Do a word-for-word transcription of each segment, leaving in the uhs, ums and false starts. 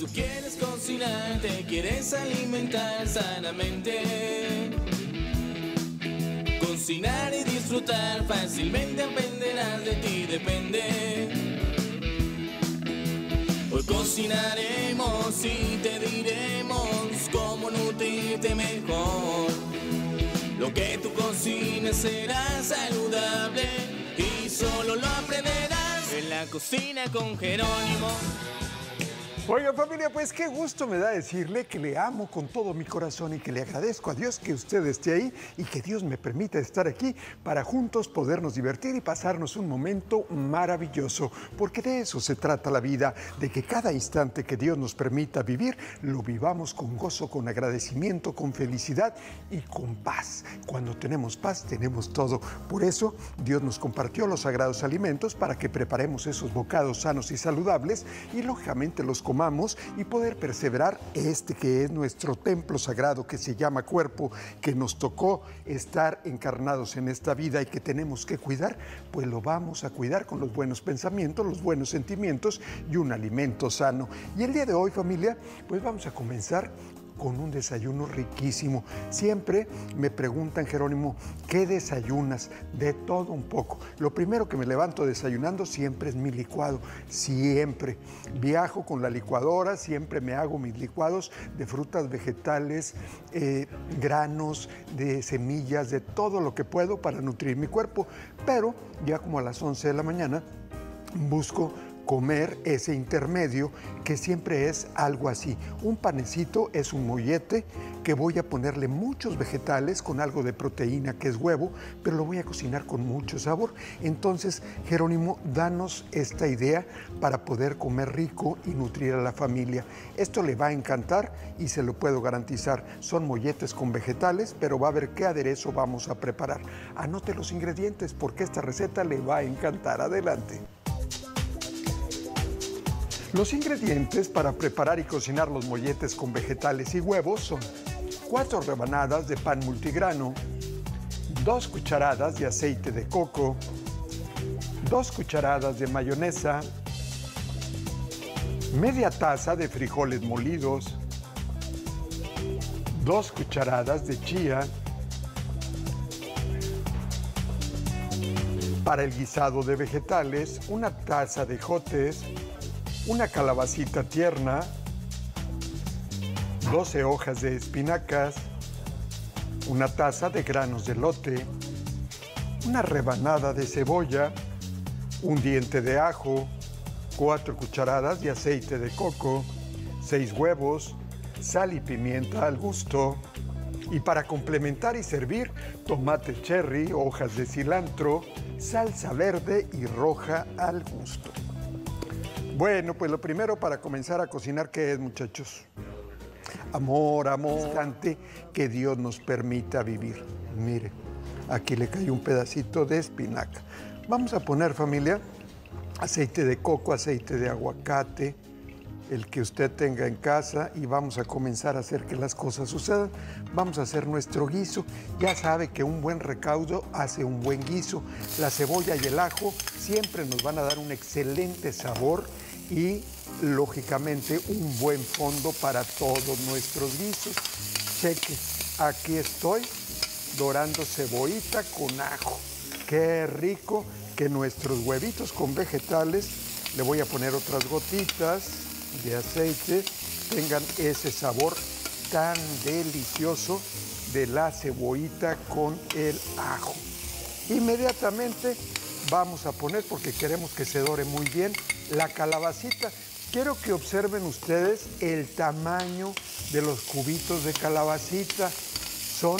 tú quieres cocinar, te quieres alimentar sanamente. Cocinar y disfrutar, fácilmente aprenderás, de ti depende. Hoy cocinaremos y te diremos cómo nutrirte mejor. Lo que tú cocines será saludable y solo lo aprenderás en la cocina con Jerónimo. Oiga, familia, pues qué gusto me da decirle que le amo con todo mi corazón y que le agradezco a Dios que usted esté ahí y que Dios me permita estar aquí para juntos podernos divertir y pasarnos un momento maravilloso, porque de eso se trata la vida, de que cada instante que Dios nos permita vivir, lo vivamos con gozo, con agradecimiento, con felicidad y con paz. Cuando tenemos paz, tenemos todo. Por eso, Dios nos compartió los sagrados alimentos para que preparemos esos bocados sanos y saludables y, lógicamente, los comamos y poder perseverar este que es nuestro templo sagrado que se llama cuerpo, que nos tocó estar encarnados en esta vida y que tenemos que cuidar, pues lo vamos a cuidar con los buenos pensamientos, los buenos sentimientos y un alimento sano. Y el día de hoy, familia, pues vamos a comenzar con un desayuno riquísimo. Siempre me preguntan, Jerónimo, ¿qué desayunas? De todo un poco. Lo primero que me levanto desayunando siempre es mi licuado. Siempre. Viajo con la licuadora, siempre me hago mis licuados de frutas, vegetales, eh, granos, de semillas, de todo lo que puedo para nutrir mi cuerpo. Pero ya como a las once de la mañana busco comer ese intermedio que siempre es algo así. Un panecito es un mollete que voy a ponerle muchos vegetales con algo de proteína que es huevo, pero lo voy a cocinar con mucho sabor. Entonces, Jerónimo, danos esta idea para poder comer rico y nutrir a la familia. Esto le va a encantar y se lo puedo garantizar. Son molletes con vegetales, pero va a ver qué aderezo vamos a preparar. Anote los ingredientes porque esta receta le va a encantar. Adelante. Los ingredientes para preparar y cocinar los molletes con vegetales y huevos son cuatro rebanadas de pan multigrano, dos cucharadas de aceite de coco, dos cucharadas de mayonesa, media taza de frijoles molidos, dos cucharadas de chía. Para el guisado de vegetales, una taza de ejotes, una calabacita tierna, doce hojas de espinacas, una taza de granos de elote, una rebanada de cebolla, un diente de ajo, cuatro cucharadas de aceite de coco, seis huevos, sal y pimienta al gusto. Y para complementar y servir, tomate cherry, hojas de cilantro, salsa verde y roja al gusto. Bueno, pues lo primero para comenzar a cocinar, ¿qué es, muchachos? Amor, amor, instante que Dios nos permita vivir. Mire, aquí le cae un pedacito de espinaca. Vamos a poner, familia, aceite de coco, aceite de aguacate, el que usted tenga en casa, y vamos a comenzar a hacer que las cosas sucedan. Vamos a hacer nuestro guiso. Ya sabe que un buen recaudo hace un buen guiso. La cebolla y el ajo siempre nos van a dar un excelente sabor y, lógicamente, un buen fondo para todos nuestros guisos. Cheque, aquí estoy dorando cebollita con ajo. Qué rico que nuestros huevitos con vegetales, le voy a poner otras gotitas de aceite, tengan ese sabor tan delicioso de la cebollita con el ajo. Inmediatamente vamos a poner, porque queremos que se dore muy bien, la calabacita. Quiero que observen ustedes el tamaño de los cubitos de calabacita. Son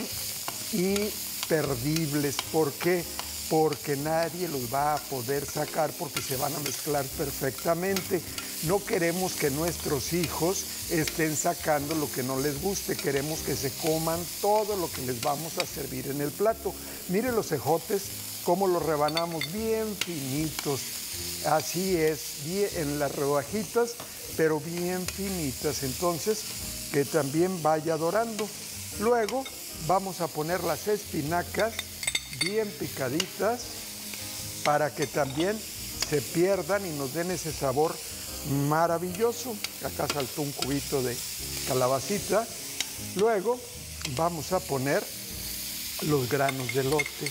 imperdibles. ¿Por qué? Porque nadie los va a poder sacar porque se van a mezclar perfectamente. No queremos que nuestros hijos estén sacando lo que no les guste. Queremos que se coman todo lo que les vamos a servir en el plato. Miren los ejotes, cómo los rebanamos bien finitos. Así es, bien en las rodajitas, pero bien finitas. Entonces, que también vaya dorando. Luego vamos a poner las espinacas bien picaditas para que también se pierdan y nos den ese sabor maravilloso. Acá saltó un cubito de calabacita. Luego vamos a poner los granos de elote.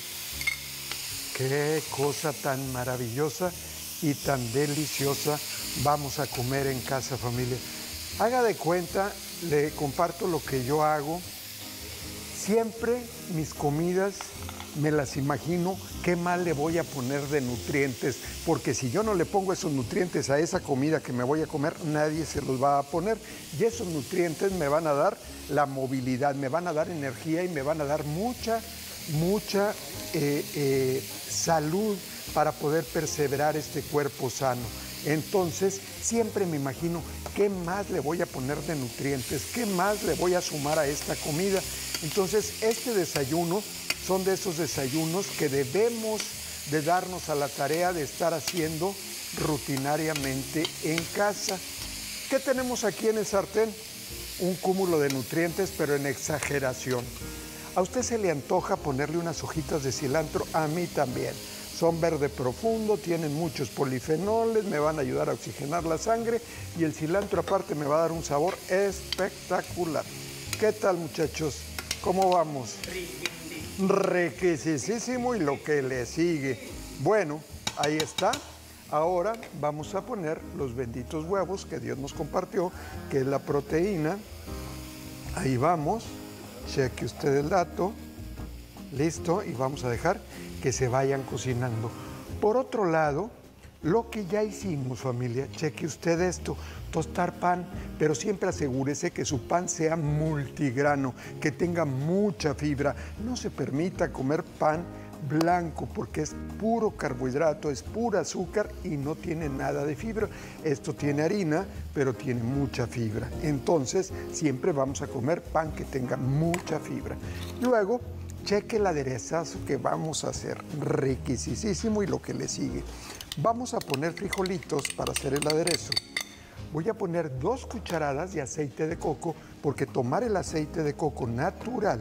Qué cosa tan maravillosa y tan deliciosa vamos a comer en casa, familia. Haga de cuenta, le comparto lo que yo hago. Siempre mis comidas me las imagino qué más le voy a poner de nutrientes, porque si yo no le pongo esos nutrientes a esa comida que me voy a comer, nadie se los va a poner. Y esos nutrientes me van a dar la movilidad, me van a dar energía y me van a dar mucha, mucha eh, eh, salud para poder perseverar este cuerpo sano. Entonces, siempre me imagino qué más le voy a poner de nutrientes, qué más le voy a sumar a esta comida. Entonces, este desayuno son de esos desayunos que debemos de darnos a la tarea de estar haciendo rutinariamente en casa. ¿Qué tenemos aquí en el sartén? Un cúmulo de nutrientes, pero en exageración. ¿A usted se le antoja ponerle unas hojitas de cilantro? A mí también. Son verde profundo, tienen muchos polifenoles, me van a ayudar a oxigenar la sangre y el cilantro aparte me va a dar un sabor espectacular. ¿Qué tal, muchachos? ¿Cómo vamos? Riquísimo y lo que le sigue. Bueno, ahí está. Ahora vamos a poner los benditos huevos que Dios nos compartió, que es la proteína. Ahí vamos. Cheque usted el dato. Listo. Y vamos a dejar que se vayan cocinando. Por otro lado, lo que ya hicimos, familia, cheque usted esto, tostar pan, pero siempre asegúrese que su pan sea multigrano, que tenga mucha fibra. No se permita comer pan blanco porque es puro carbohidrato, es pura azúcar y no tiene nada de fibra. Esto tiene harina, pero tiene mucha fibra. Entonces, siempre vamos a comer pan que tenga mucha fibra. Luego, cheque el aderezazo que vamos a hacer, riquisísimo y lo que le sigue. Vamos a poner frijolitos para hacer el aderezo. Voy a poner dos cucharadas de aceite de coco porque tomar el aceite de coco natural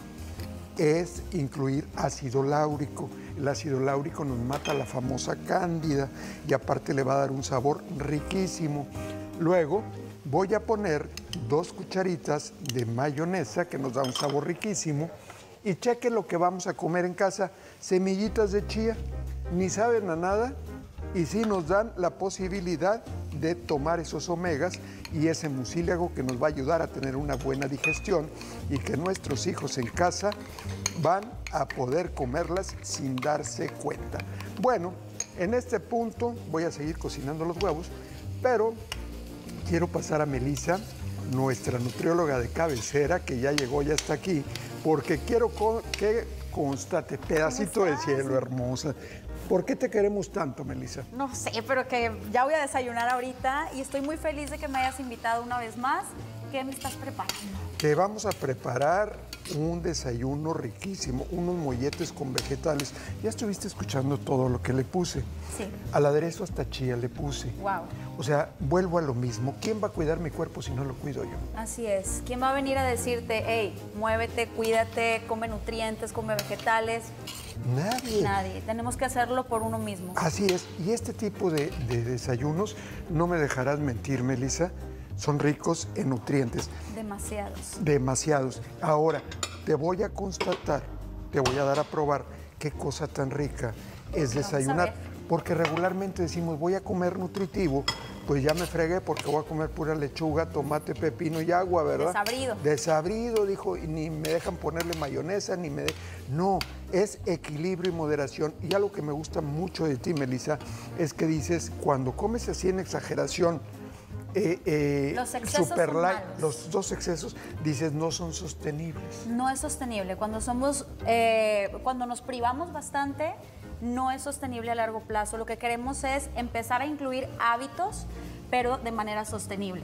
es incluir ácido láurico. El ácido láurico nos mata la famosa cándida y aparte le va a dar un sabor riquísimo. Luego voy a poner dos cucharitas de mayonesa que nos da un sabor riquísimo. Y cheque lo que vamos a comer en casa, semillitas de chía, ni saben a nada y sí nos dan la posibilidad de tomar esos omegas y ese mucílago que nos va a ayudar a tener una buena digestión y que nuestros hijos en casa van a poder comerlas sin darse cuenta. Bueno, en este punto voy a seguir cocinando los huevos, pero quiero pasar a Melissa, nuestra nutrióloga de cabecera, que ya llegó, ya está aquí, porque quiero que constate, pedacito de cielo, hermosa. ¿Por qué te queremos tanto, Melissa? No sé, pero que ya voy a desayunar ahorita y estoy muy feliz de que me hayas invitado una vez más. ¿Qué me estás preparando? Te vamos a preparar un desayuno riquísimo, unos molletes con vegetales. Ya estuviste escuchando todo lo que le puse. Sí. Al aderezo hasta chía le puse. Wow. O sea, vuelvo a lo mismo. ¿Quién va a cuidar mi cuerpo si no lo cuido yo? Así es. ¿Quién va a venir a decirte, hey, muévete, cuídate, come nutrientes, come vegetales? Nadie. Nadie. Tenemos que hacerlo por uno mismo. Así es. Y este tipo de, de desayunos, no me dejarás mentir, Melissa, son ricos en nutrientes. Demasiados. Demasiados. Ahora, te voy a constatar, te voy a dar a probar qué cosa tan rica es desayunar. Porque regularmente decimos, voy a comer nutritivo, pues ya me fregué porque voy a comer pura lechuga, tomate, pepino y agua, ¿verdad? Desabrido. Desabrido, dijo, y ni me dejan ponerle mayonesa, ni me... De... No, es equilibrio y moderación. Y algo que me gusta mucho de ti, Melissa, es que dices, cuando comes así en exageración, Eh, eh, los excesos super son light, malos. los dos excesos, dices, no son sostenibles. No es sostenible. Cuando somos, eh, cuando nos privamos bastante, no es sostenible a largo plazo. Lo que queremos es empezar a incluir hábitos, pero de manera sostenible.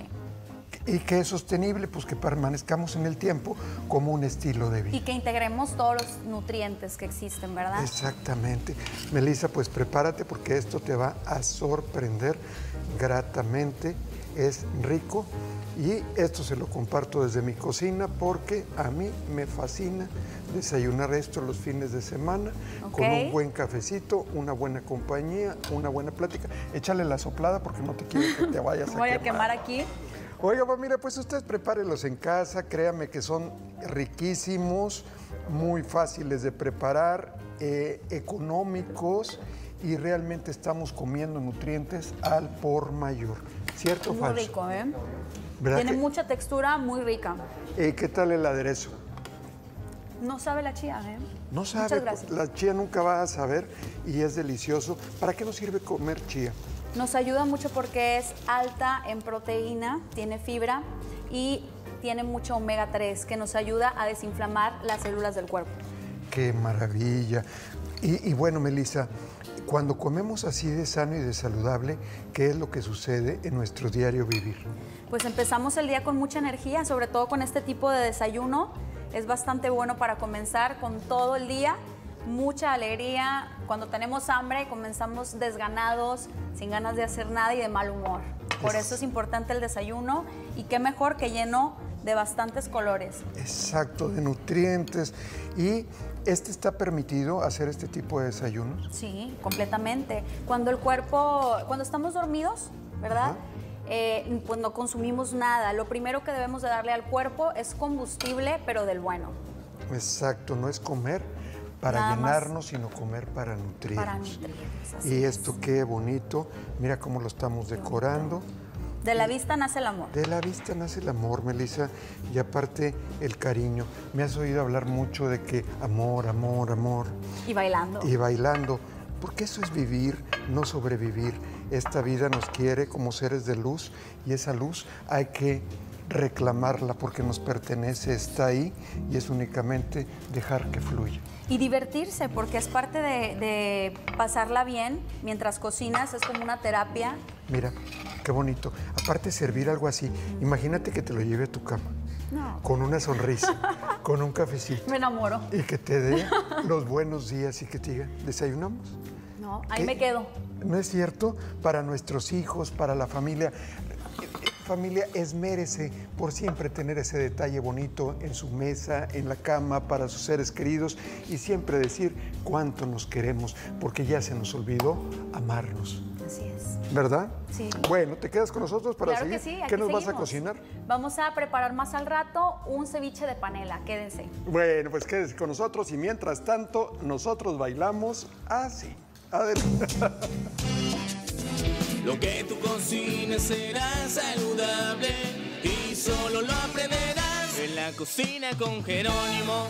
¿Y qué es sostenible? Pues que permanezcamos en el tiempo como un estilo de vida. Y que integremos todos los nutrientes que existen, ¿verdad? Exactamente. Melissa, pues prepárate porque esto te va a sorprender gratamente. Es rico Y esto se lo comparto desde mi cocina porque a mí me fascina desayunar esto los fines de semana, okay, con un buen cafecito, una buena compañía, una buena plática. Échale la soplada porque no te quiero que te vayas a quemar. Voy a quemar aquí. Oiga, pues mira, pues ustedes prepárenlos en casa, créanme que son riquísimos, muy fáciles de preparar, eh, económicos y realmente estamos comiendo nutrientes al por mayor. ¿Cierto o muy falso? Muy rico, ¿eh? que, Tiene mucha textura, muy rica. Eh, ¿Qué tal el aderezo? No sabe la chía, ¿eh? No sabe, Muchas gracias. La chía nunca va a saber y es delicioso. ¿Para qué nos sirve comer chía? Nos ayuda mucho porque es alta en proteína, tiene fibra y tiene mucho omega tres que nos ayuda a desinflamar las células del cuerpo. ¡Qué maravilla! Y, y bueno, Melissa, cuando comemos así de sano y de saludable, ¿qué es lo que sucede en nuestro diario vivir? Pues empezamos el día con mucha energía, sobre todo con este tipo de desayuno. Es bastante bueno para comenzar con todo el día. Mucha alegría. Cuando tenemos hambre, comenzamos desganados, sin ganas de hacer nada y de mal humor. Por eso es importante el desayuno y qué mejor que lleno de bastantes colores. Exacto, de nutrientes. ¿Y este está permitido hacer este tipo de desayunos? Sí, completamente. Cuando el cuerpo, cuando estamos dormidos, ¿verdad? Eh, pues no consumimos nada. Lo primero que debemos de darle al cuerpo es combustible, pero del bueno. Exacto, no es comer para Nada llenarnos, más. sino comer para nutrirnos. Para nutrirnos, y esto es. Qué bonito, mira cómo lo estamos decorando. De la vista nace el amor. De la vista nace el amor, Melissa, y aparte el cariño. Me has oído hablar mucho de que amor, amor, amor. Y bailando. Y bailando, porque eso es vivir, no sobrevivir. Esta vida nos quiere como seres de luz y esa luz hay que reclamarla porque nos pertenece, está ahí y es únicamente dejar que fluya. Y divertirse, porque es parte de, de pasarla bien mientras cocinas, es como una terapia. Mira, qué bonito. Aparte servir algo así, imagínate que te lo lleve a tu cama. No. Con una sonrisa, con un cafecito. Me enamoro. Y que te dé los buenos días y que te diga, ¿desayunamos? No, ahí ¿Qué? me quedo. ¿No es cierto? Para nuestros hijos, para la familia. Familia, esmérese por siempre tener ese detalle bonito en su mesa, en la cama, para sus seres queridos y siempre decir cuánto nos queremos, porque ya se nos olvidó amarnos. Así es. ¿Verdad? Sí. Bueno, ¿te quedas con nosotros para Claro seguir? que sí, aquí ¿Qué nos seguimos. vas a cocinar? Vamos a preparar más al rato un ceviche de panela, quédense. Bueno, pues quédense con nosotros y mientras tanto, nosotros bailamos así. Adelante. Lo que tú cocines será saludable y solo lo aprenderás en la cocina con Jerónimo.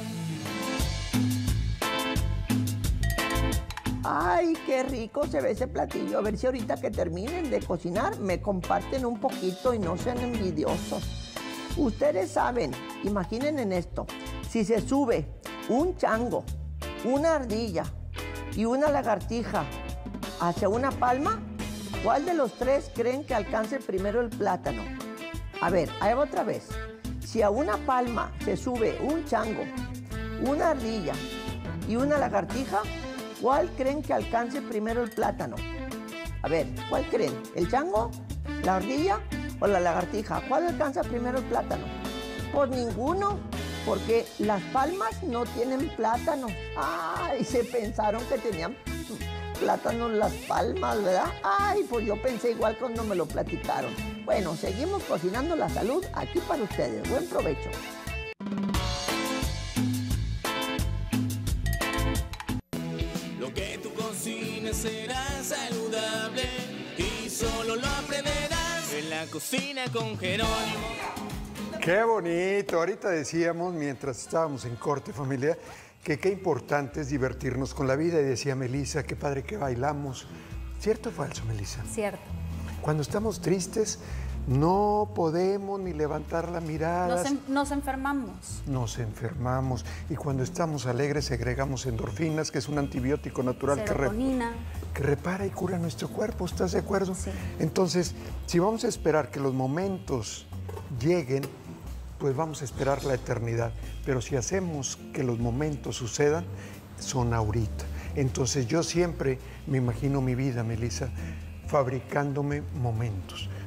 Ay, qué rico se ve ese platillo. A ver si ahorita que terminen de cocinar me comparten un poquito y no sean envidiosos. Ustedes saben, imaginen en esto, si se sube un chango, una ardilla y una lagartija hacia una palma, ¿cuál de los tres creen que alcance primero el plátano? A ver, ahí va otra vez. Si a una palma se sube un chango, una ardilla y una lagartija, ¿cuál creen que alcance primero el plátano? A ver, ¿cuál creen? ¿El chango, la ardilla o la lagartija? ¿Cuál alcanza primero el plátano? Pues ninguno, porque las palmas no tienen plátano. Ay, se pensaron que tenían plátanos las palmas, ¿verdad? Ay, pues yo pensé igual cuando me lo platicaron. Bueno, seguimos cocinando la salud aquí para ustedes. Buen provecho. Lo que tú cocines será saludable y solo lo aprenderás en la cocina con Jerónimo. Qué bonito. Ahorita decíamos, mientras estábamos en corte familiar, que qué importante es divertirnos con la vida. Y decía Melissa, qué padre que bailamos. ¿Cierto o falso, Melissa? Cierto. Cuando estamos tristes, no podemos ni levantar la mirada. Nos, en, nos enfermamos. Nos enfermamos. Y cuando estamos alegres, segregamos endorfinas, que es un antibiótico natural que, re, que repara y cura nuestro cuerpo. ¿Estás de acuerdo? Sí. Entonces, si vamos a esperar que los momentos lleguen, pues vamos a esperar la eternidad. Pero si hacemos que los momentos sucedan, son ahorita. Entonces yo siempre me imagino mi vida, Melissa, fabricándome momentos.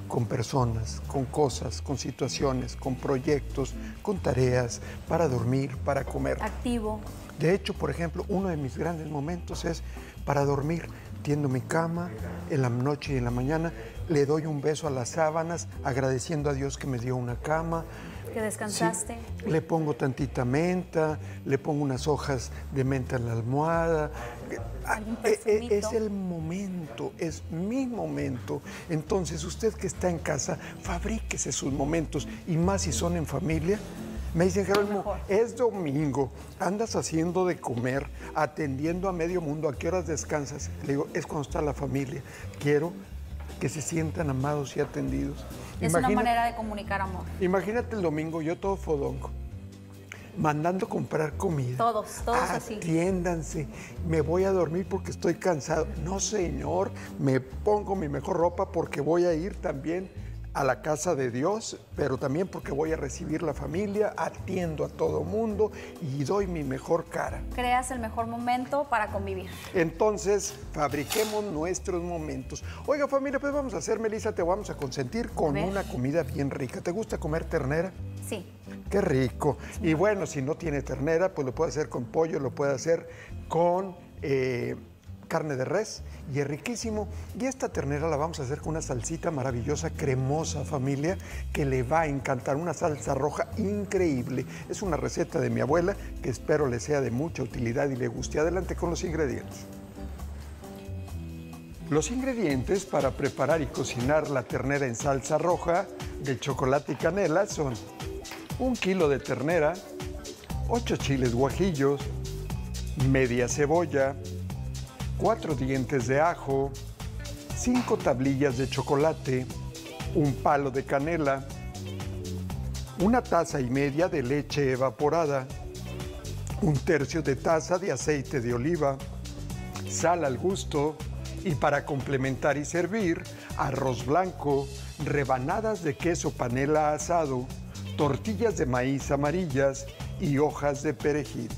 con personas, con cosas, con situaciones, con proyectos, con tareas, para dormir, para comer. Activo. De hecho, por ejemplo, uno de mis grandes momentos es para dormir. Tiendo mi cama en la noche y en la mañana, le doy un beso a las sábanas, agradeciendo a Dios que me dio una cama. Que descansaste. Sí, le pongo tantita menta, le pongo unas hojas de menta en la almohada. Es el momento, es mi momento. Entonces, usted que está en casa, fabríquese sus momentos, y más si son en familia. Me dicen, Jerónimo, es domingo, andas haciendo de comer, atendiendo a medio mundo, ¿a qué horas descansas? Le digo, es cuando está la familia. Quiero que se sientan amados y atendidos. Es Imagina, una manera de comunicar amor. Imagínate el domingo, yo todo fodongo, mandando comprar comida. Todos, todos así. Atiéndanse, me voy a dormir porque estoy cansado. No, señor, me pongo mi mejor ropa porque voy a ir también a la casa de Dios, pero también porque voy a recibir la familia, atiendo a todo mundo y doy mi mejor cara. Creas el mejor momento para convivir. Entonces, fabriquemos nuestros momentos. Oiga, familia, pues vamos a hacer, Melissa, te vamos a consentir con una comida bien rica. ¿Te gusta comer ternera? Sí. Qué rico. Sí. Y bueno, si no tiene ternera, pues lo puede hacer con pollo, lo puede hacer con eh, carne de res, y es riquísimo. Y esta ternera la vamos a hacer con una salsita maravillosa, cremosa, familia, que le va a encantar, una salsa roja increíble. Es una receta de mi abuela que espero le sea de mucha utilidad y le guste. Adelante con los ingredientes. Los ingredientes para preparar y cocinar la ternera en salsa roja de chocolate y canela son un kilo de ternera, ocho chiles guajillos, media cebolla, cuatro dientes de ajo, cinco tablillas de chocolate, un palo de canela, una taza y media de leche evaporada, un tercio de taza de aceite de oliva, sal al gusto y, para complementar y servir, arroz blanco, rebanadas de queso panela asado, tortillas de maíz amarillas y hojas de perejil.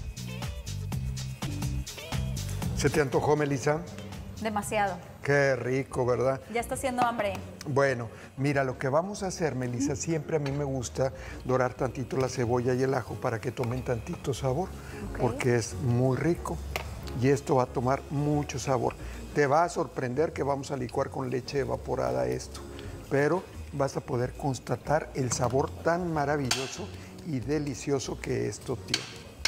¿Se te antojó, Melissa? Demasiado. Qué rico, ¿verdad? Ya está haciendo hambre. Bueno, mira, lo que vamos a hacer, Melissa, siempre a mí me gusta dorar tantito la cebolla y el ajo para que tomen tantito sabor, okay, porque es muy rico y esto va a tomar mucho sabor. Te va a sorprender que vamos a licuar con leche evaporada esto, pero vas a poder constatar el sabor tan maravilloso y delicioso que esto tiene.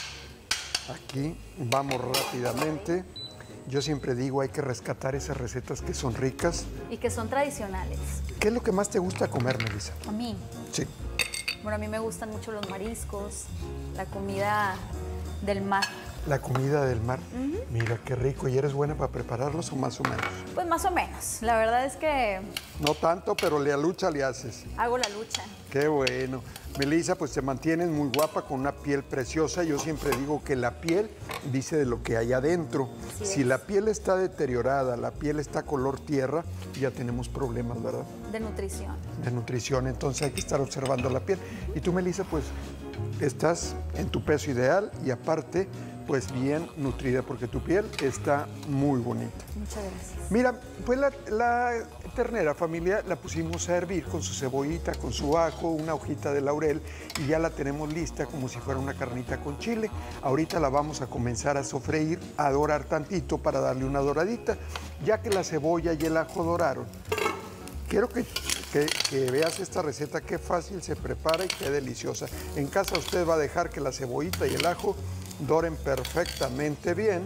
Aquí vamos rápidamente. Yo siempre digo, hay que rescatar esas recetas que son ricas. Y que son tradicionales. ¿Qué es lo que más te gusta comer, Melissa? A mí. Sí. Bueno, a mí me gustan mucho los mariscos, la comida del mar. La comida del mar. Uh-huh. Mira, qué rico. ¿Y eres buena para prepararlos o más o menos? Pues más o menos. La verdad es que... No tanto, pero la lucha le haces. Hago la lucha. Qué bueno. Melissa, pues te mantienes muy guapa con una piel preciosa. Yo siempre digo que la piel dice de lo que hay adentro. Así si es. La piel está deteriorada, la piel está color tierra, ya tenemos problemas, ¿verdad? De nutrición. De nutrición, entonces hay que estar observando la piel. Y tú, Melissa, pues estás en tu peso ideal y aparte, pues bien nutrida, porque tu piel está muy bonita. Muchas gracias. Mira, pues la, la ternera, familia, la pusimos a hervir con su cebollita, con su ajo, una hojita de laurel, y ya la tenemos lista como si fuera una carnita con chile. Ahorita la vamos a comenzar a sofreír, a dorar tantito para darle una doradita, ya que la cebolla y el ajo doraron. Quiero que, que, que veas esta receta, qué fácil se prepara y qué deliciosa. En casa usted va a dejar que la cebollita y el ajo doren perfectamente bien,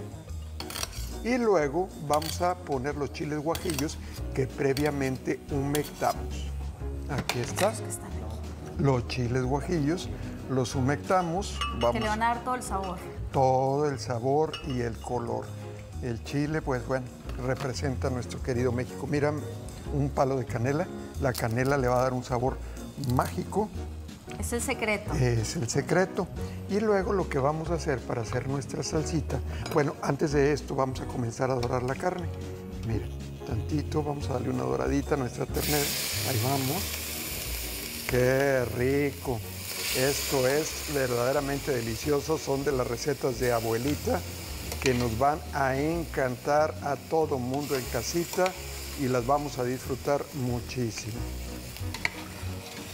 y luego vamos a poner los chiles guajillos que previamente humectamos. Aquí está. Los chiles guajillos los humectamos. Vamos, que le van a dar todo el sabor. Todo el sabor y el color. El chile, pues bueno, representa a nuestro querido México. Mira, un palo de canela. La canela le va a dar un sabor mágico. Es el secreto. Es el secreto. Y luego lo que vamos a hacer para hacer nuestra salsita, bueno, antes de esto vamos a comenzar a dorar la carne. Mira, tantito, vamos a darle una doradita a nuestra ternera. Ahí vamos. ¡Qué rico! Esto es verdaderamente delicioso. Son de las recetas de abuelita que nos van a encantar a todo mundo en casita y las vamos a disfrutar muchísimo.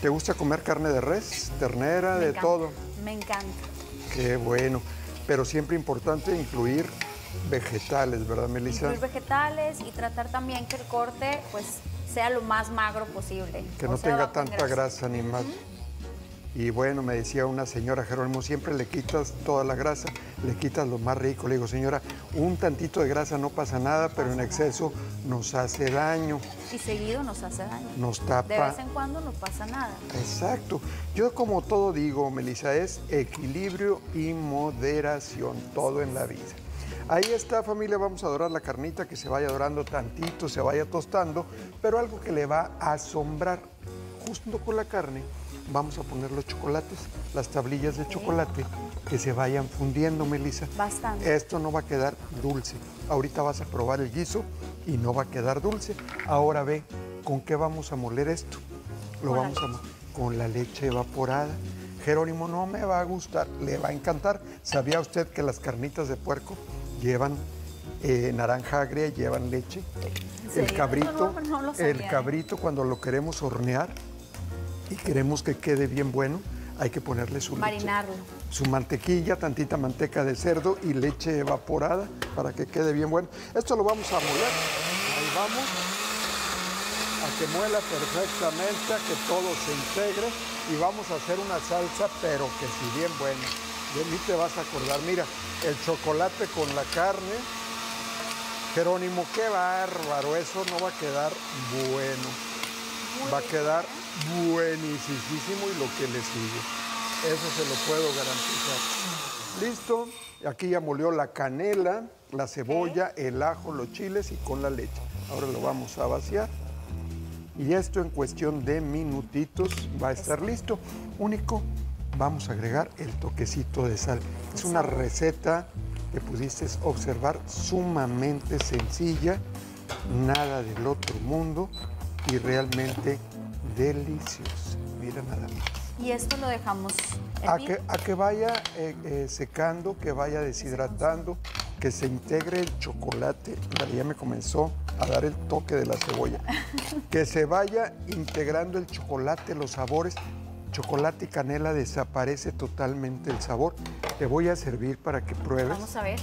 ¿Te gusta comer carne de res, ternera, Me de encanta, todo? Me encanta. Qué bueno. Pero siempre importante incluir vegetales, ¿verdad, Melissa? Incluir vegetales y tratar también que el corte pues sea lo más magro posible. Que o no sea, tenga bajo en tanta grasa ni más. Y bueno, me decía una señora, Jerónimo, siempre le quitas toda la grasa, le quitas lo más rico. Le digo, señora, un tantito de grasa no pasa nada, pero en exceso nos hace daño. Y seguido nos hace daño. Nos tapa. De vez en cuando no pasa nada. Exacto. Yo como todo digo, Melissa, es equilibrio y moderación, todo en la vida. Ahí está, familia, vamos a dorar la carnita, que se vaya dorando tantito, se vaya tostando, pero algo que le va a asombrar, justo con la carne, vamos a poner los chocolates, las tablillas de chocolate, que se vayan fundiendo, Melissa. Bastante. Esto no va a quedar dulce. Ahorita vas a probar el guiso y no va a quedar dulce. Ahora ve, ¿con qué vamos a moler esto? Lo Con la vamos a moler con la leche evaporada. Jerónimo, no me va a gustar, le va a encantar. ¿Sabía usted que las carnitas de puerco llevan eh, naranja agria, llevan leche? El serio? cabrito, Eso no- no lo sabía, el ¿eh? cabrito cuando lo queremos hornear y queremos que quede bien bueno, hay que ponerle su leche. Marinarlo. Su mantequilla, tantita manteca de cerdo y leche evaporada para que quede bien bueno. Esto lo vamos a moler. Ahí vamos. A que muela perfectamente, a que todo se integre y vamos a hacer una salsa, pero que si bien buena. De mí te vas a acordar. Mira, el chocolate con la carne. Jerónimo, qué bárbaro. Eso no va a quedar bueno. Muy Va a rico, quedar ¿eh? buenísimo y lo que le sigue. Eso se lo puedo garantizar. Listo. Aquí ya molió la canela, la cebolla, el ajo, los chiles y con la leche. Ahora lo vamos a vaciar. Y esto en cuestión de minutitos va a estar listo. Único, vamos a agregar el toquecito de sal. Es una receta que pudiste observar sumamente sencilla, nada del otro mundo y realmente deliciosa. Mira nada más. Y esto lo dejamos A hervir. que, a que vaya eh, eh, secando, que vaya deshidratando, que se integre el chocolate. Mira, ya me comenzó a dar el toque de la cebolla. Que se vaya integrando el chocolate, los sabores. Chocolate y canela desaparece totalmente el sabor. Te voy a servir para que pruebes Vamos a ver.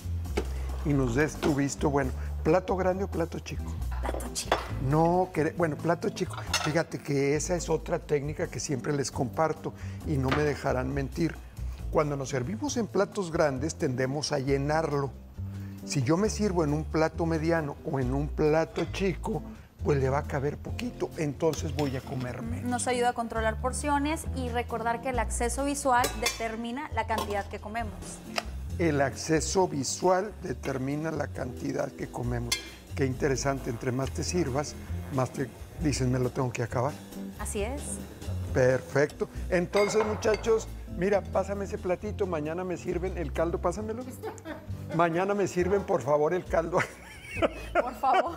y nos des tu visto. Bueno, ¿plato grande o plato chico? Plato chico. No, que- bueno, plato chico. Fíjate que esa es otra técnica que siempre les comparto y no me dejarán mentir. Cuando nos servimos en platos grandes tendemos a llenarlo. Si yo me sirvo en un plato mediano o en un plato chico, pues le va a caber poquito, entonces voy a comer menos. Nos ayuda a controlar porciones y recordar que el acceso visual determina la cantidad que comemos. El acceso visual determina la cantidad que comemos. Qué interesante, entre más te sirvas, más te dicen, me lo tengo que acabar. Así es. Perfecto. Entonces, muchachos, mira, pásame ese platito, mañana me sirven el caldo, pásamelo. Mañana me sirven, por favor, el caldo. Por favor.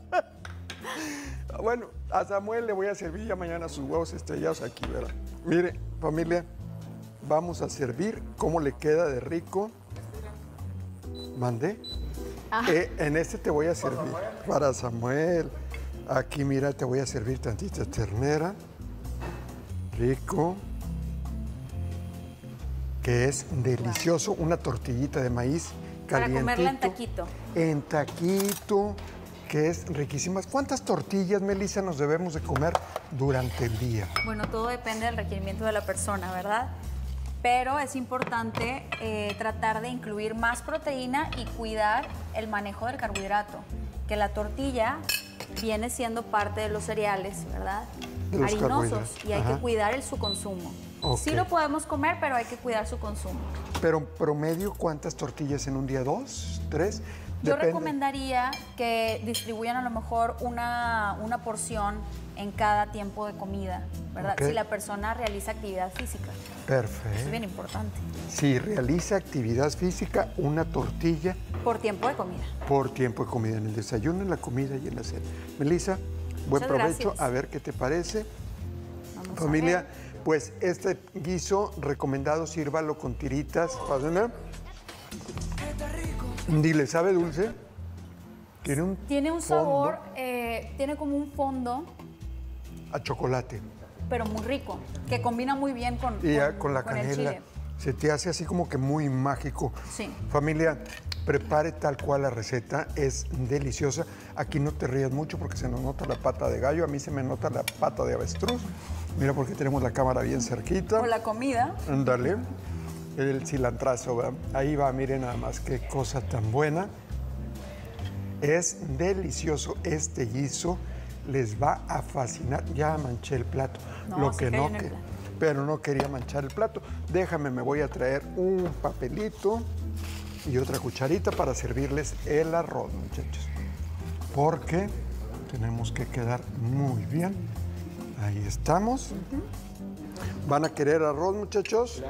Bueno, a Samuel le voy a servir ya mañana sus huevos estrellados aquí, ¿verdad? Mire, familia, vamos a servir cómo le queda de rico. ¿Mandé? Ah. Eh, en este te voy a servir. Para Samuel. Aquí, mira, te voy a servir tantita ternera. Rico. Que es delicioso. Una tortillita de maíz Para calientito. comerla en taquito. En taquito, que es riquísimas. ¿Cuántas tortillas, Melissa, nos debemos de comer durante el día? Bueno, todo depende del requerimiento de la persona, ¿verdad? Pero es importante eh, tratar de incluir más proteína y cuidar el manejo del carbohidrato. Que la tortilla viene siendo parte de los cereales, ¿verdad? De los Harinosos. carbohidratos. Y hay Ajá. que cuidar el, su consumo. Ok. Sí lo podemos comer, pero hay que cuidar su consumo. Pero promedio, ¿cuántas tortillas en un día? ¿Dos? ¿Tres? Yo Depende. recomendaría que distribuyan a lo mejor una, una porción en cada tiempo de comida, ¿verdad? Ok. Si la persona realiza actividad física. Es Perfecto. bien importante. Si realiza actividad física, una tortilla Por tiempo de comida. por tiempo de comida, en el desayuno, en la comida y en la cena. Melissa, buen Muchas provecho. gracias. A ver qué te parece. Vamos a Familia, ver. pues este guiso recomendado, sírvalo con tiritas. Pásenme. Dile, ¿sabe dulce? Tiene un Tiene un fondo sabor, eh, tiene como un fondo, a chocolate. pero muy rico, que combina muy bien con, Y ya con, con la con el canela. chile. Se te hace así como que muy mágico. Sí. Familia, prepare tal cual la receta, es deliciosa. Aquí no te rías mucho porque se nos nota la pata de gallo, a mí se me nota la pata de avestruz. Mira porque tenemos la cámara bien cerquita. O la comida. Ándale, el cilantrazo, ¿verdad? Ahí va, miren nada más qué cosa tan buena. Es delicioso este guiso, les va a fascinar. Ya manché el plato, No, lo sí que que no, viene el que, plato. pero no quería manchar el plato. Déjame, me voy a traer un papelito y otra cucharita para servirles el arroz, muchachos. Porque tenemos que quedar muy bien. Ahí estamos. ¿Van a querer arroz, muchachos?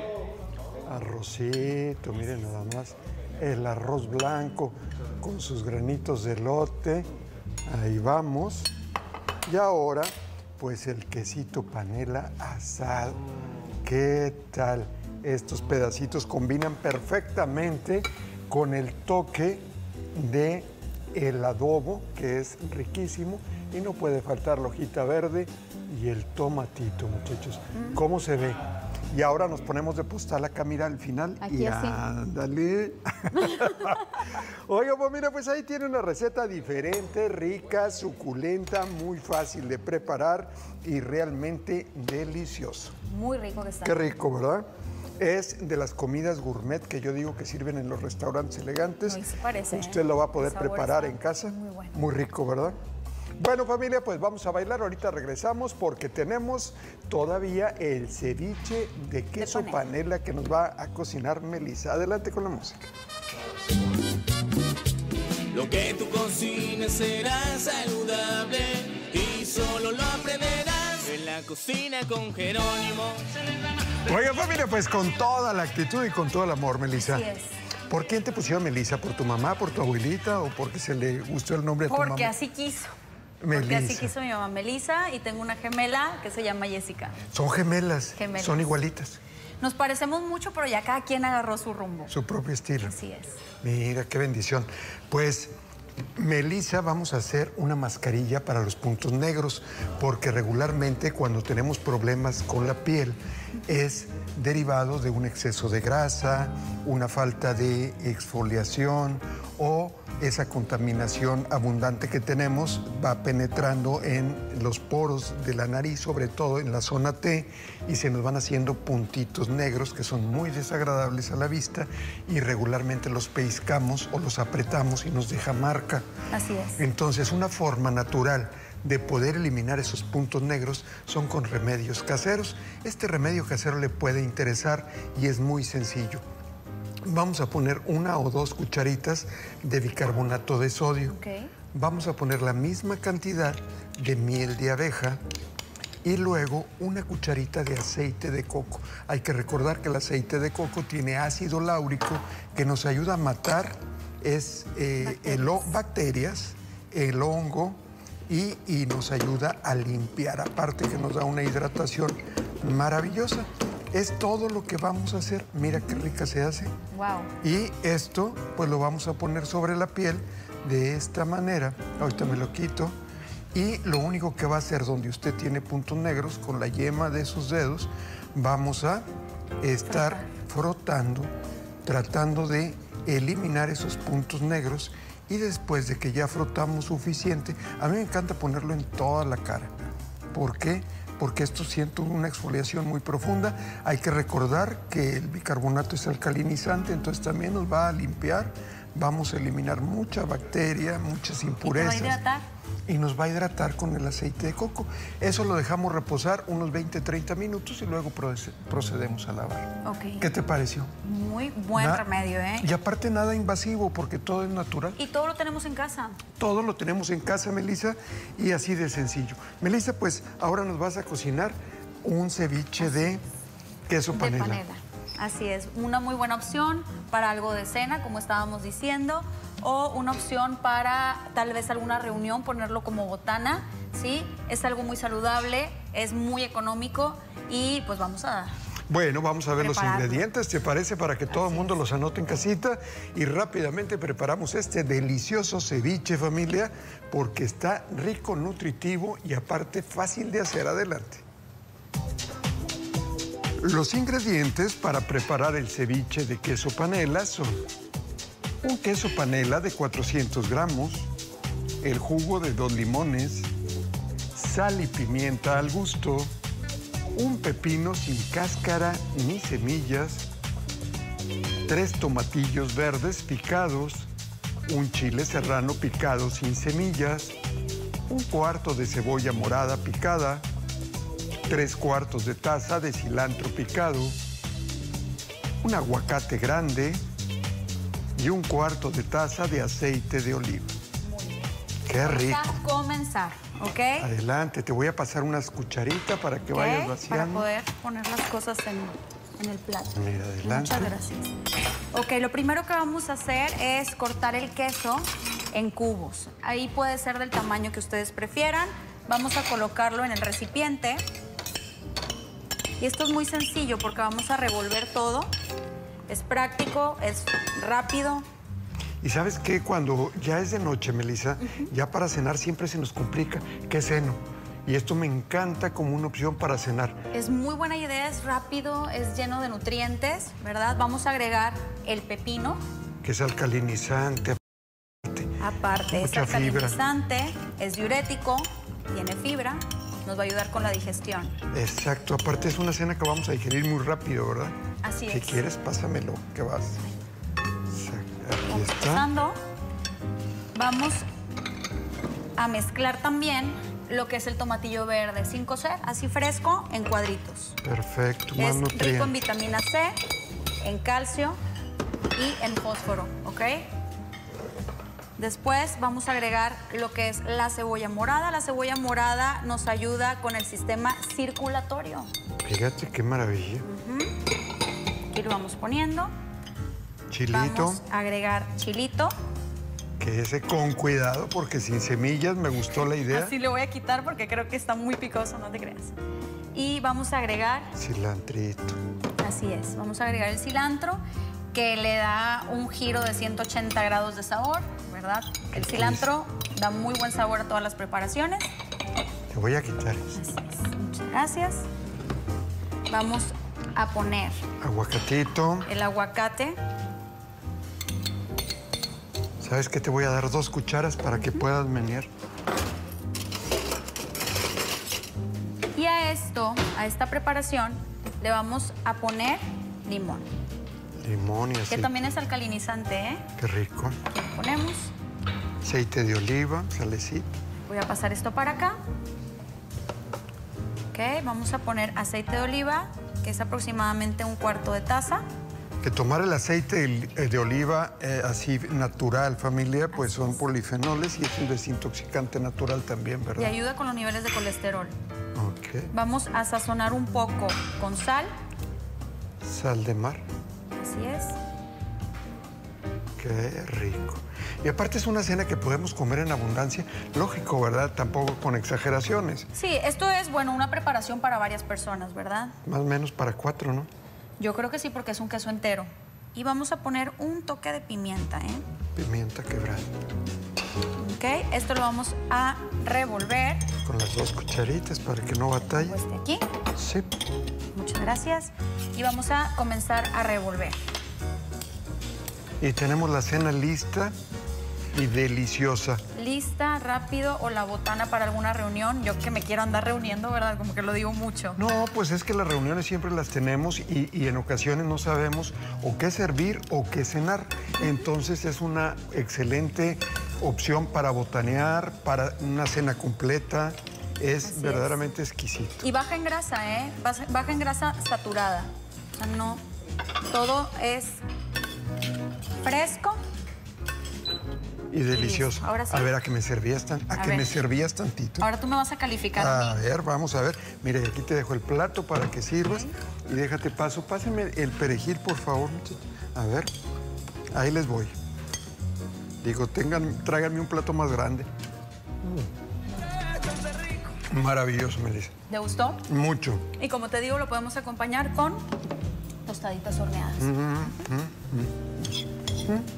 Arrocito, miren nada más. El arroz blanco con sus granitos de elote. Ahí vamos. Y ahora, pues el quesito panela asado. ¿Qué tal? Estos pedacitos combinan perfectamente con el toque de el adobo, que es riquísimo, y no puede faltar la hojita verde y el tomatito, muchachos. ¿Cómo se ve? Y ahora nos ponemos de postal acá, mira, al final. Aquí y así. ándale. Oiga, pues mira, pues ahí tiene una receta diferente, rica, suculenta, muy fácil de preparar y realmente delicioso. Muy rico que está. Qué rico, ¿verdad? Es de las comidas gourmet que yo digo que sirven en los restaurantes elegantes. Ay, sí parece, Usted ¿eh? lo va a poder El sabor preparar está en casa. muy bueno. Muy rico, ¿verdad? Bueno, familia, pues vamos a bailar. Ahorita regresamos porque tenemos todavía el ceviche de queso panela. panela que nos va a cocinar Melissa. Adelante con la música. Lo que tú cocines será saludable y solo lo aprenderás en la cocina con Jerónimo. Oiga, familia, pues con toda la actitud y con todo el amor, Melissa. Así es. ¿Por quién te pusieron Melissa? ¿Por tu mamá, por tu abuelita o porque se le gustó el nombre a tu mamá? Porque así quiso. Porque así Melissa. quiso mi mamá Melissa y tengo una gemela que se llama Jessica. Son gemelas, Gemelas. son igualitas, Nos parecemos mucho, pero ya cada quien agarró su rumbo. su propio estilo. Así es. Mira, qué bendición. Pues, Melissa, vamos a hacer una mascarilla para los puntos negros, porque regularmente cuando tenemos problemas con la piel es derivado de un exceso de grasa, una falta de exfoliación o esa contaminación abundante que tenemos va penetrando en los poros de la nariz, sobre todo en la zona T, y se nos van haciendo puntitos negros que son muy desagradables a la vista y regularmente los pellizcamos o los apretamos y nos deja marca. Así es. Entonces, una forma natural de poder eliminar esos puntos negros son con remedios caseros. Este remedio casero le puede interesar y es muy sencillo. Vamos a poner una o dos cucharitas de bicarbonato de sodio. Ok. Vamos a poner la misma cantidad de miel de abeja y luego una cucharita de aceite de coco. Hay que recordar que el aceite de coco tiene ácido láurico que nos ayuda a matar es, eh, el ho- bacterias, el hongo y, y nos ayuda a limpiar. Aparte que nos da una hidratación maravillosa. Es todo lo que vamos a hacer. Mira qué rica se hace. Wow. Y esto, pues lo vamos a poner sobre la piel de esta manera. Ahorita me lo quito. Y lo único que va a hacer donde usted tiene puntos negros, con la yema de sus dedos, vamos a estar frotando, tratando de eliminar esos puntos negros. Y después de que ya frotamos suficiente, a mí me encanta ponerlo en toda la cara. ¿Por qué? Porque esto siento una exfoliación muy profunda. Hay que recordar que el bicarbonato es alcalinizante, entonces también nos va a limpiar. Vamos a eliminar mucha bacteria, muchas impurezas. ¿Y te va a hidratar? Y nos va a hidratar con el aceite de coco. Eso lo dejamos reposar unos veinte, treinta minutos y luego proce- procedemos a lavar. Ok. ¿Qué te pareció? Muy buen Na- remedio, ¿eh? Y aparte nada invasivo porque todo es natural. Y todo lo tenemos en casa. Todo lo tenemos en casa, Melissa, y así de sencillo. Melissa, pues ahora nos vas a cocinar un ceviche de queso De panela. panela. Así es. Una muy buena opción para algo de cena, como estábamos diciendo, o una opción para tal vez alguna reunión, ponerlo como botana, ¿sí? Es algo muy saludable, es muy económico y pues vamos a... Bueno, vamos a ver los Prepararlo. ingredientes, ¿te parece? Para que todo el mundo los anote en casita y rápidamente preparamos este delicioso ceviche, familia, porque está rico, nutritivo y aparte fácil de hacer. Adelante. Los ingredientes para preparar el ceviche de queso panela son un queso panela de cuatrocientos gramos, el jugo de dos limones, sal y pimienta al gusto, un pepino sin cáscara ni semillas, tres tomatillos verdes picados, un chile serrano picado sin semillas, un cuarto de cebolla morada picada, tres cuartos de taza de cilantro picado, un aguacate grande y un cuarto de taza de aceite de oliva. ¡Qué rico! Vamos a comenzar, ¿ok? Adelante, te voy a pasar unas cucharitas para que ¿Ok? vayas vaciando. Para poder poner las cosas en, en el plato. Mira, adelante. Muchas gracias. Ok, lo primero que vamos a hacer es cortar el queso en cubos. Ahí puede ser del tamaño que ustedes prefieran. Vamos a colocarlo en el recipiente. Y esto es muy sencillo porque vamos a revolver todo. Es práctico, es rápido. Y ¿sabes qué? Cuando ya es de noche, Melissa, uh-huh. ya para cenar siempre se nos complica. ¿Qué ceno? Y esto me encanta como una opción para cenar. Es muy buena idea, es rápido, es lleno de nutrientes, ¿verdad? Vamos a agregar el pepino. Que es alcalinizante. Aparte, es alcalinizante, fibra. Es diurético, tiene fibra, nos va a ayudar con la digestión. Exacto, aparte es una cena que vamos a digerir muy rápido, ¿verdad? Así si es. Si quieres, pásamelo, que vas. Aquí está. Pasando, vamos a mezclar también lo que es el tomatillo verde sin cocer, así fresco, en cuadritos. Perfecto, más es nutriente. Rico en vitamina C, en calcio y en fósforo, ¿ok? Después vamos a agregar lo que es la cebolla morada. La cebolla morada nos ayuda con el sistema circulatorio. Fíjate qué maravilla. Uh-huh. Aquí lo vamos poniendo. Chilito. Vamos a agregar chilito. Que ese con cuidado, porque sin semillas me gustó la idea. Así le voy a quitar porque creo que está muy picoso, no te creas. Y vamos a agregar... cilantrito. Así es, vamos a agregar el cilantro, que le da un giro de ciento ochenta grados de sabor, ¿verdad? El cilantro da muy buen sabor a todas las preparaciones. Te voy a quitar eso. Así es, muchas gracias. Vamos a poner... aguacatito. El aguacate. ¿Sabes qué? Te voy a dar dos cucharas para que puedas menear. Y a esto, a esta preparación, le vamos a poner limón. Limón y aceite. Que también es alcalinizante, ¿eh? Qué rico. Aquí lo ponemos. Aceite de oliva, salecito. Voy a pasar esto para acá. Ok, vamos a poner aceite de oliva, que es aproximadamente un cuarto de taza. Que tomar el aceite de oliva eh, así natural, familia, pues así son es. polifenoles y es un desintoxicante natural también, ¿verdad? Y ayuda con los niveles de colesterol. Ok. Vamos a sazonar un poco con sal. Sal de mar. Así es. Qué rico. Y aparte es una cena que podemos comer en abundancia. Lógico, ¿verdad? Tampoco con exageraciones. Sí, esto es, bueno, una preparación para varias personas, ¿verdad? Más o menos para cuatro, ¿no? Yo creo que sí, porque es un queso entero. Y vamos a poner un toque de pimienta, ¿eh? Pimienta quebrada. Ok, esto lo vamos a revolver. Con las dos cucharitas para que no batalle. Pues de aquí. Sí. Muchas gracias. Y vamos a comenzar a revolver. Y tenemos la cena lista y deliciosa. Lista, rápido, o la botana para alguna reunión. Yo que me quiero andar reuniendo, ¿verdad? Como que lo digo mucho. No, pues es que las reuniones siempre las tenemos y, y en ocasiones no sabemos o qué servir o qué cenar. Entonces es una excelente opción para botanear, para una cena completa. Es Así verdaderamente es. exquisito. Y baja en grasa, ¿eh? Baja en grasa saturada. O sea, no... Todo es fresco. Y delicioso. Ahora sí. A ver, a que me servías tan, a, A que ver. me servías tantito. Ahora tú me vas a calificar A a mí. ver, vamos a ver. Mire, aquí te dejo el plato para que sirvas. Okay. Y déjate paso. Pásenme el perejil, por favor, muchachos. A ver, ahí les voy. Digo, tengan, tráiganme un plato más grande. Mm. Maravilloso, Melissa. ¿Te gustó? Mucho. Y como te digo, lo podemos acompañar con tostaditas horneadas. Mm, mm, mm, mm.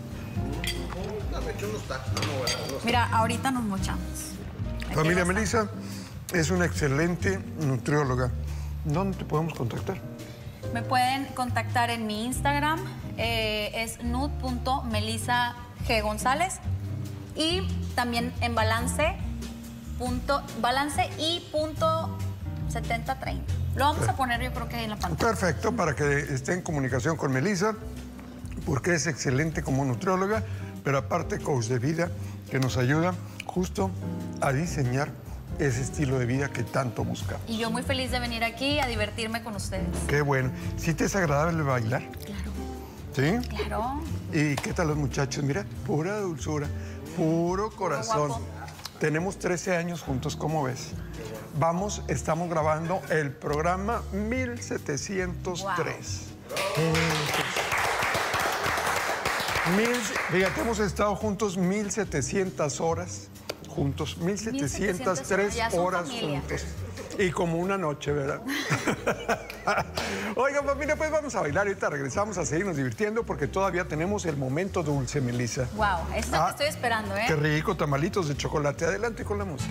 Mira, ahorita nos mochamos. Familia Melissa es una excelente nutrióloga. ¿Dónde te podemos contactar? Me pueden contactar en mi Instagram, eh, es nud punto melisa g gonzález, y también en balance, punto, balance y punto setenta treinta. Lo vamos a poner yo creo que ahí en la pantalla. Perfecto, para que esté en comunicación con Melisa, porque es excelente como nutrióloga, pero aparte coach de vida, que nos ayuda justo a diseñar ese estilo de vida que tanto buscamos. Y yo muy feliz de venir aquí a divertirme con ustedes. Qué bueno. ¿Sí te es agradable bailar? Claro. ¿Sí? Claro. ¿Y qué tal los muchachos? Mira, pura dulzura, puro corazón. guapo. Tenemos trece años juntos, ¿cómo ves? Vamos, estamos grabando el programa mil setecientos tres. Wow. Mil, fíjate, hemos estado juntos mil setecientas horas. Juntos, mil setecientas tres horas juntos. Y como una noche, ¿verdad? Oigan, familia, pues vamos a bailar. Ahorita regresamos a seguirnos divirtiendo porque todavía tenemos el momento dulce, Melisa. Wow, esto es lo Ah, que estoy esperando, ¿eh? Qué rico, tamalitos de chocolate. Adelante con la música.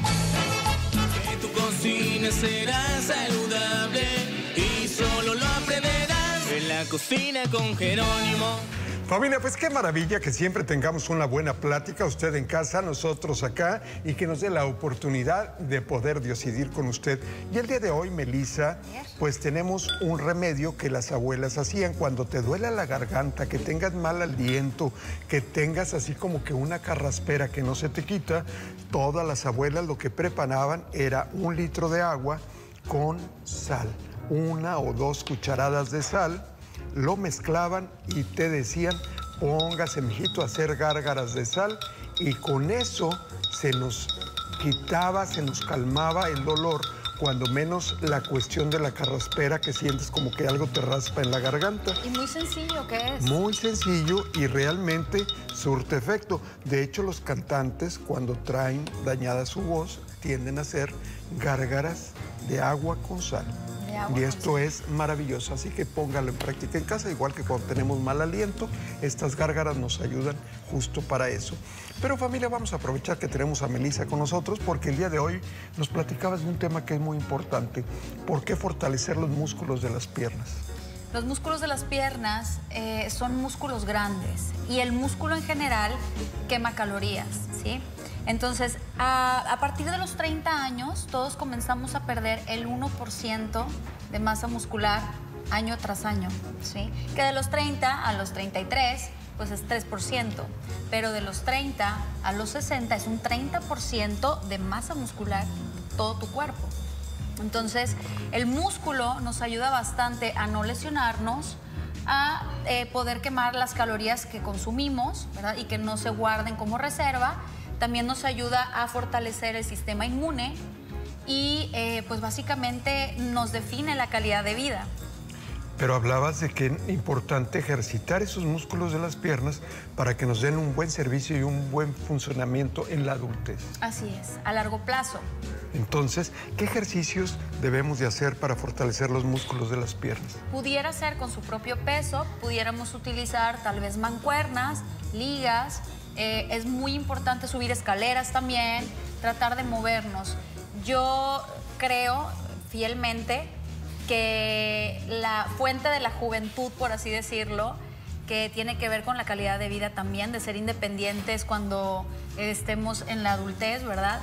Que tu cocina será saludable y solo lo aprenderás en la cocina con Jerónimo. Familia, pues qué maravilla que siempre tengamos una buena plática, usted en casa, nosotros acá, y que nos dé la oportunidad de poder decidir con usted. Y el día de hoy, Melisa, pues tenemos un remedio que las abuelas hacían cuando te duela la garganta, que tengas mal aliento, que tengas así como que una carraspera que no se te quita. Todas las abuelas lo que preparaban era un litro de agua con sal, una o dos cucharadas de sal. Lo mezclaban y te decían, póngase, mijito, a hacer gárgaras de sal, y con eso se nos quitaba, se nos calmaba el dolor, cuando menos la cuestión de la carraspera, que sientes como que algo te raspa en la garganta. Y muy sencillo, ¿qué es? Muy sencillo y realmente surte efecto. De hecho, los cantantes, cuando traen dañada su voz, tienden a hacer gárgaras de agua con sal. Y esto es maravilloso, así que póngalo en práctica en casa, igual que cuando tenemos mal aliento, estas gárgaras nos ayudan justo para eso. Pero familia, vamos a aprovechar que tenemos a Melisa con nosotros, porque el día de hoy nos platicabas de un tema que es muy importante. ¿Por qué fortalecer los músculos de las piernas? Los músculos de las piernas eh, son músculos grandes y el músculo en general quema calorías, ¿sí? Entonces, a, a partir de los treinta años, todos comenzamos a perder el uno por ciento de masa muscular año tras año, ¿sí? Que de los treinta a los treinta y tres, pues es tres por ciento, pero de los treinta a los sesenta es un treinta por ciento de masa muscular todo tu cuerpo. Entonces, el músculo nos ayuda bastante a no lesionarnos, a eh, poder quemar las calorías que consumimos, ¿verdad? Y que no se guarden como reserva. También nos ayuda a fortalecer el sistema inmune y eh, pues básicamente nos define la calidad de vida. Pero hablabas de que es importante ejercitar esos músculos de las piernas para que nos den un buen servicio y un buen funcionamiento en la adultez. Así es, a largo plazo. Entonces, ¿qué ejercicios debemos de hacer para fortalecer los músculos de las piernas? Pudiera ser con su propio peso, pudiéramos utilizar tal vez mancuernas, ligas. Eh, es muy importante subir escaleras también, tratar de movernos. Yo creo fielmente que la fuente de la juventud, por así decirlo, que tiene que ver con la calidad de vida también, de ser independientes cuando estemos en la adultez, ¿verdad?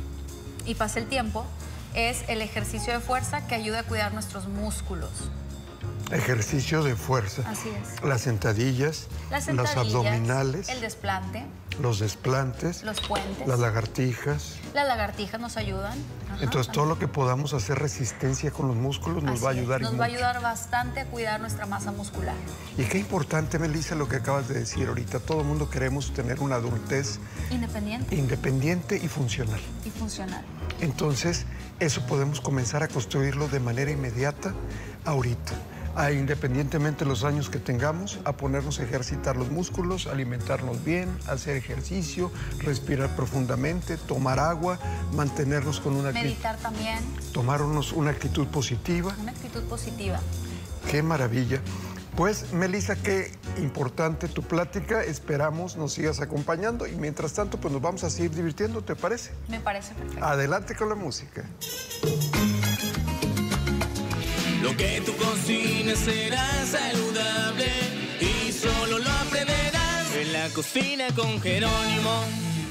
Y pase el tiempo, es el ejercicio de fuerza que ayuda a cuidar nuestros músculos. Ejercicio de fuerza. Así es. Las sentadillas, Las sentadillas, los abdominales, el desplante, los desplantes, los puentes, las lagartijas. Las lagartijas nos ayudan. Ajá, Entonces, todo ajá. lo que podamos hacer resistencia con los músculos nos Así va a es, ayudar. Nos y va a mucho. ayudar bastante a cuidar nuestra masa muscular. Y qué importante, Melisa, lo que acabas de decir ahorita. Todo el mundo queremos tener una adultez Independiente independiente y funcional. y funcional. Entonces, eso podemos comenzar a construirlo de manera inmediata ahorita. A, independientemente de los años que tengamos, a ponernos a ejercitar los músculos, alimentarnos bien, hacer ejercicio, respirar profundamente, tomar agua, mantenernos con una actitud, Meditar también, tomarnos una actitud positiva. una actitud positiva. ¡Qué maravilla! Pues, Melisa, qué importante tu plática. Esperamos nos sigas acompañando y mientras tanto, pues nos vamos a seguir divirtiendo, ¿te parece? Me parece perfecto. Adelante con la música. Lo que tú cocines será saludable y solo lo aprenderás en la cocina con Jerónimo.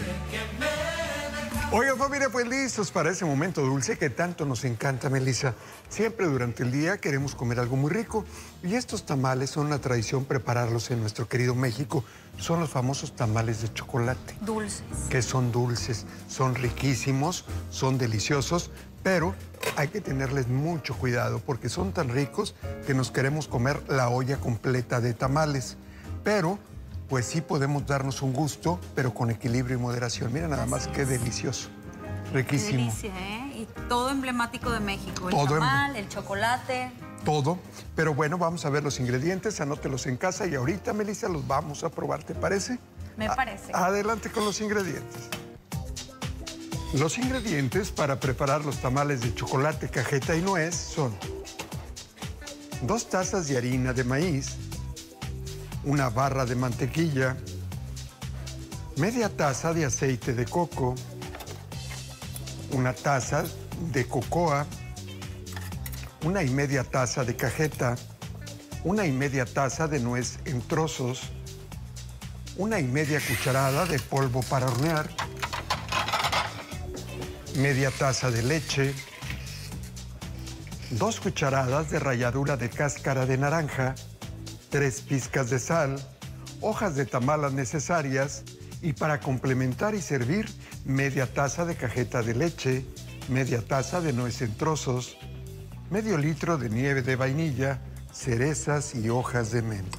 Oigan, familia, pues listos para ese momento dulce que tanto nos encanta, Melissa. Siempre durante el día queremos comer algo muy rico y estos tamales son una tradición prepararlos en nuestro querido México. Son los famosos tamales de chocolate. Dulces. Que son dulces, son riquísimos, son deliciosos, pero hay que tenerles mucho cuidado porque son tan ricos que nos queremos comer la olla completa de tamales. Pero pues sí podemos darnos un gusto, pero con equilibrio y moderación. Mira nada más qué delicioso, riquísimo. Qué delicia, ¿eh? Y todo emblemático de México. El Todo tamal, el chocolate. Todo, pero bueno, vamos a ver los ingredientes, anótelos en casa y ahorita, Melissa, los vamos a probar, ¿te parece? Me parece. A- adelante con los ingredientes. Los ingredientes para preparar los tamales de chocolate, cajeta y nuez son dos tazas de harina de maíz, una barra de mantequilla, media taza de aceite de coco, una taza de cocoa, una y media taza de cajeta, una y media taza de nuez en trozos, una y media cucharada de polvo para hornear, media taza de leche, dos cucharadas de ralladura de cáscara de naranja, tres pizcas de sal, hojas de tamalas necesarias y para complementar y servir, media taza de cajeta de leche, media taza de nuez en trozos, medio litro de nieve de vainilla, cerezas y hojas de menta.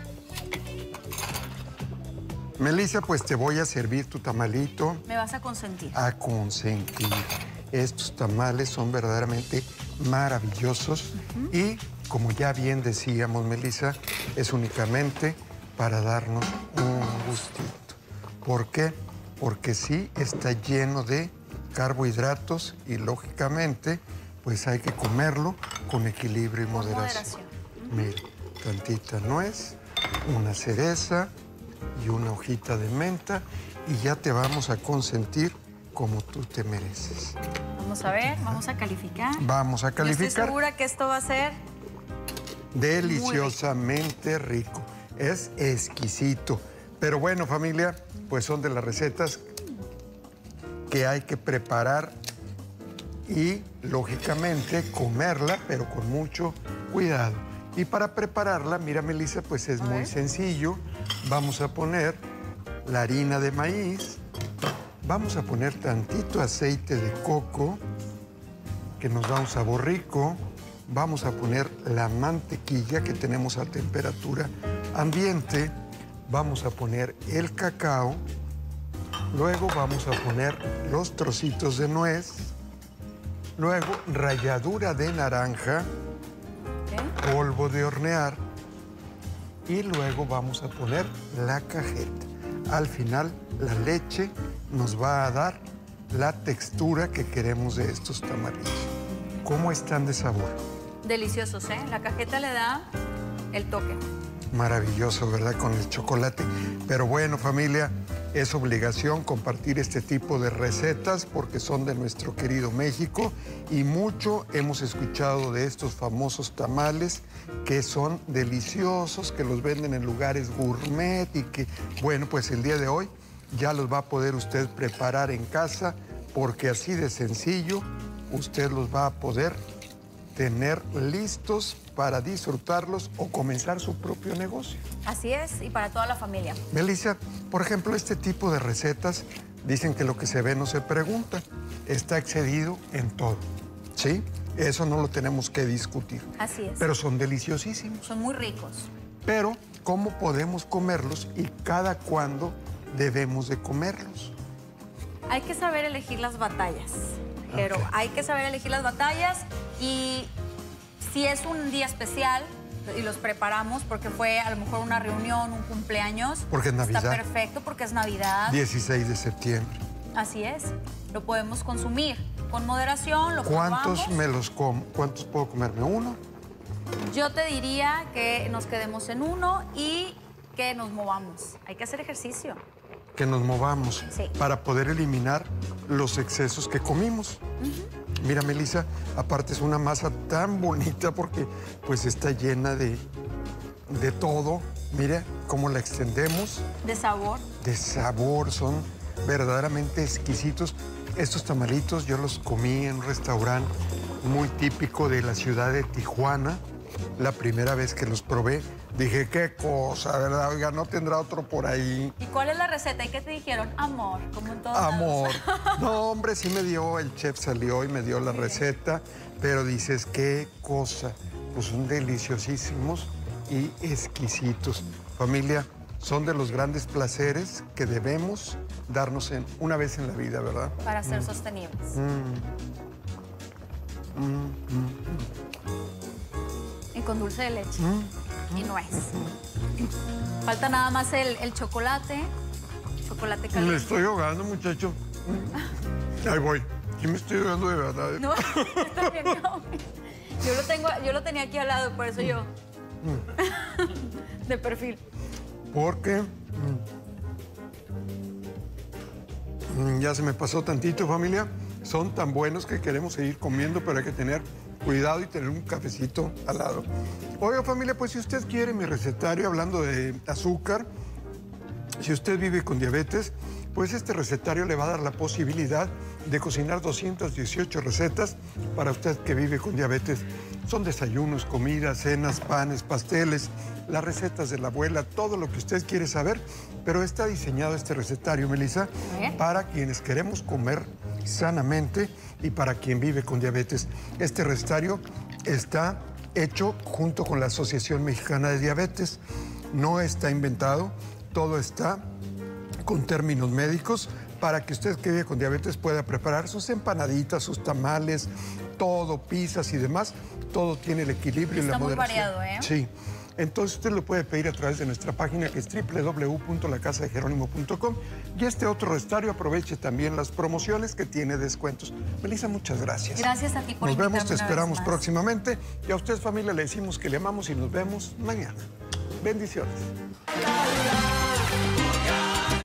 Melissa, pues te voy a servir tu tamalito. Me vas a consentir. A consentir. Estos tamales son verdaderamente maravillosos uh-huh. y, como ya bien decíamos, Melissa, es únicamente para darnos un gustito. ¿Por qué? Porque sí está lleno de carbohidratos y, lógicamente, pues hay que comerlo con equilibrio y moderación. moderación. Mira, tantita nuez, una cereza y una hojita de menta y ya te vamos a consentir como tú te mereces. Vamos a ver, vamos a calificar. Vamos a calificar. Yo estoy segura que esto va a ser deliciosamente rico. rico. Es exquisito. Pero bueno, familia, pues son de las recetas que hay que preparar y, lógicamente, comerla, pero con mucho cuidado. Y para prepararla, mira, Melissa, pues es muy sencillo. Vamos a poner la harina de maíz, vamos a poner tantito aceite de coco, que nos da un sabor rico. Vamos a poner la mantequilla que tenemos a temperatura ambiente. Vamos a poner el cacao. Luego vamos a poner los trocitos de nuez. Luego, ralladura de naranja, okay. polvo de hornear y luego vamos a poner la cajeta. Al final, la leche nos va a dar la textura que queremos de estos tamalitos. ¿Cómo están de sabor? Deliciosos, ¿eh? La cajeta le da el toque. Maravilloso, ¿verdad? Con el chocolate. Pero bueno, familia, es obligación compartir este tipo de recetas porque son de nuestro querido México y mucho hemos escuchado de estos famosos tamales que son deliciosos, que los venden en lugares gourmet y que, bueno, pues el día de hoy ya los va a poder usted preparar en casa porque así de sencillo usted los va a poder tener listos para disfrutarlos o comenzar su propio negocio. Así es, y para toda la familia. Melissa, por ejemplo, este tipo de recetas dicen que lo que se ve no se pregunta. Está excedido en todo, ¿sí? Eso no lo tenemos que discutir. Así es. Pero son deliciosísimos. Son muy ricos. Pero, ¿cómo podemos comerlos y cada cuándo debemos de comerlos? Hay que saber elegir las batallas, pero okay. hay que saber elegir las batallas y si es un día especial y los preparamos porque fue a lo mejor una reunión, un cumpleaños. Porque es Navidad. Está perfecto porque es Navidad. dieciséis de septiembre. Así es. Lo podemos consumir con moderación, lo ¿Cuántos probamos. me los como? ¿Cuántos puedo comerme? ¿Uno? Yo te diría que nos quedemos en uno y que nos movamos. Hay que hacer ejercicio. Que nos movamos sí. para poder eliminar los excesos que comimos. Uh-huh. Mira, Melissa, aparte es una masa tan bonita porque pues está llena de, de todo. Mira cómo la extendemos. De sabor. De sabor, son verdaderamente exquisitos. Estos tamalitos yo los comí en un restaurante muy típico de la ciudad de Tijuana. La primera vez que los probé, dije, qué cosa, ¿verdad? Oiga, ¿no tendrá otro por ahí? ¿Y cuál es la receta? ¿Y qué te dijeron? Amor, como en todos Amor. lados. No, hombre, sí me dio, el chef salió y me dio la receta, pero dices, qué cosa. Pues son deliciosísimos y exquisitos. Familia, son de los grandes placeres que debemos darnos en, una vez en la vida, ¿verdad? Para ser mm. sostenibles. Mm. Mm, mm, mm. Y con dulce de leche. Mm. Y nuez. Falta nada más el, el chocolate. Chocolate caliente. Me estoy ahogando, muchacho. Ahí voy. Sí me estoy ahogando de verdad. No, está bien, no. Yo lo, tengo, yo lo tenía aquí al lado, por eso yo. Mm. De perfil. Porque mm, ya se me pasó tantito, familia. Son tan buenos que queremos seguir comiendo, pero hay que tener cuidado y tener un cafecito al lado. Oiga, familia, pues si usted quiere mi recetario, hablando de azúcar, si usted vive con diabetes, pues este recetario le va a dar la posibilidad de cocinar doscientas dieciocho recetas para usted que vive con diabetes. Son desayunos, comidas, cenas, panes, pasteles, las recetas de la abuela, todo lo que usted quiere saber, pero está diseñado este recetario, Melissa, ¿Eh? para quienes queremos comer sanamente y para quien vive con diabetes. Este recetario está hecho junto con la Asociación Mexicana de Diabetes. No está inventado, todo está con términos médicos para que usted que vive con diabetes pueda preparar sus empanaditas, sus tamales, todo, pizzas y demás. Todo tiene el equilibrio y la moderación. Está muy variado, ¿eh? Sí. Entonces usted lo puede pedir a través de nuestra página que es doble u doble u doble u punto la casa de jerónimo punto com. Y este otro recetario aproveche también las promociones que tiene descuentos. Melissa, muchas gracias. Gracias a ti por Nos vemos, te esperamos más. próximamente. Y a usted, familia, le decimos que le amamos y nos vemos mañana. Bendiciones.